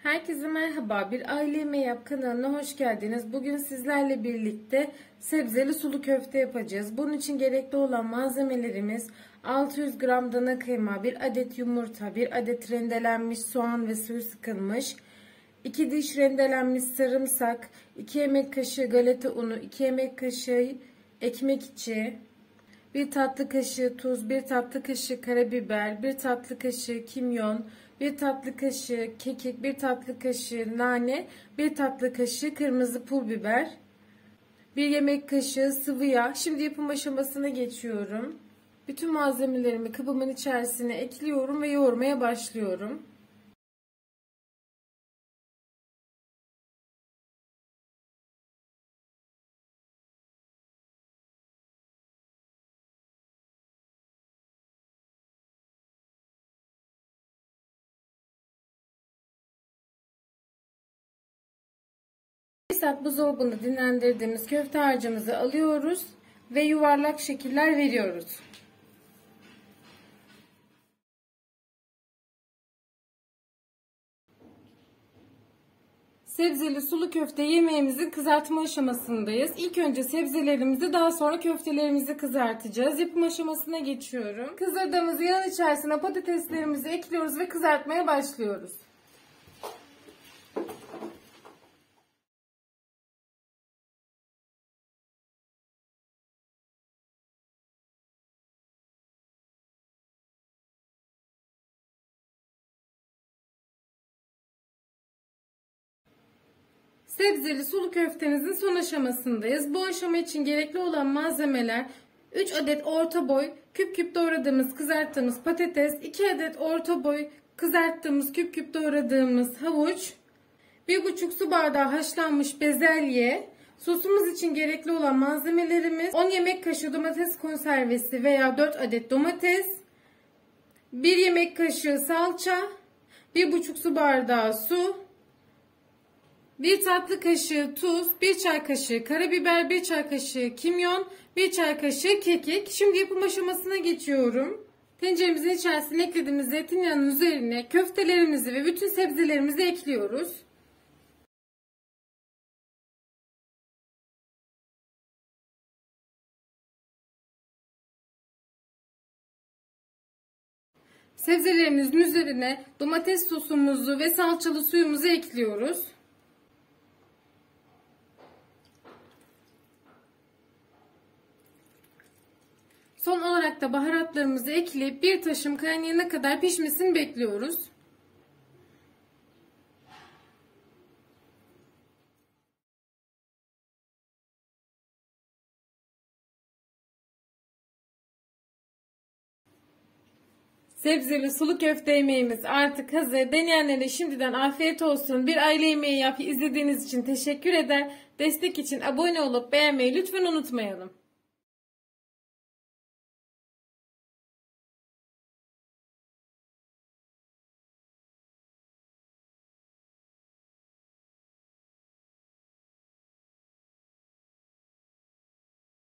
Herkese merhaba. Bir Aile Yemeği Yap kanalına hoş geldiniz. Bugün sizlerle birlikte sebzeli sulu köfte yapacağız. Bunun için gerekli olan malzemelerimiz 600 gram dana kıyma, 1 adet yumurta, 1 adet rendelenmiş soğan ve suyu sıkılmış, 2 diş rendelenmiş sarımsak, 2 yemek kaşığı galeta unu, 2 yemek kaşığı ekmek içi, 1 tatlı kaşığı tuz, 1 tatlı kaşığı karabiber, 1 tatlı kaşığı kimyon, 1 tatlı kaşığı kekik, 1 tatlı kaşığı nane, 1 tatlı kaşığı kırmızı pul biber, 1 yemek kaşığı sıvı yağ. Şimdi yapım aşamasına geçiyorum. Bütün malzemelerimi kabımın içerisine ekliyorum ve yoğurmaya başlıyorum. Bir saat buzdolabında dinlendirdiğimiz köfte harcımızı alıyoruz ve yuvarlak şekiller veriyoruz. Sebzeli sulu köfte yemeğimizin kızartma aşamasındayız. İlk önce sebzelerimizi, daha sonra köftelerimizi kızartacağız. Yapım aşamasına geçiyorum. Kızdırdığımız yağın içerisine patateslerimizi ekliyoruz ve kızartmaya başlıyoruz. Sebzeli sulu köftemizin son aşamasındayız. Bu aşama için gerekli olan malzemeler 3 adet orta boy küp küp doğradığımız kızarttığımız patates, 2 adet orta boy kızarttığımız küp küp doğradığımız havuç, 1,5 su bardağı haşlanmış bezelye, sosumuz için gerekli olan malzemelerimiz 10 yemek kaşığı domates konservesi veya 4 adet domates, 1 yemek kaşığı salça, 1,5 su bardağı su, 1 tatlı kaşığı tuz, 1 çay kaşığı karabiber, 1 çay kaşığı kimyon, 1 çay kaşığı kekik. Şimdi yapım aşamasına geçiyorum. Tenceremizin içerisine eklediğimiz zeytinyağının üzerine köftelerimizi ve bütün sebzelerimizi ekliyoruz. Sebzelerimizin üzerine domates sosumuzu ve salçalı suyumuzu ekliyoruz. Son olarak da baharatlarımızı ekleyip bir taşım kaynayana kadar pişmesini bekliyoruz. Sebzeli sulu köfte yemeğimiz artık hazır. Deneyenlere şimdiden afiyet olsun. Bir aile yemeği yap izlediğiniz için teşekkür eder. Destek için abone olup beğenmeyi lütfen unutmayalım.